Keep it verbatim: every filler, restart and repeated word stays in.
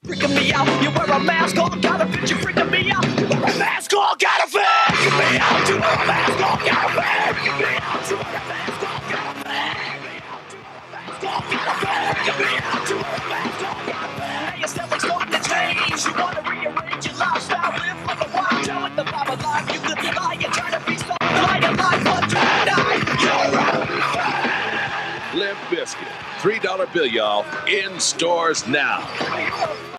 Freaking me out. You wear a mask, all gotta fit. You freaking me out. You wear a mask, all gotta fit. You me out. You wear a mask, all gotta fit. You me out. You wear a mask, all gotta fit. You me out. You wear a mask, all gotta fit. Hey, it's never starting to change. You wanna rearrange your lifestyle, live like a wild, telling the Bible life. You live the lie, you're trying to be so like a life, but tonight you're out. Limp Bizkit, three dollar bill, y'all, in stores now.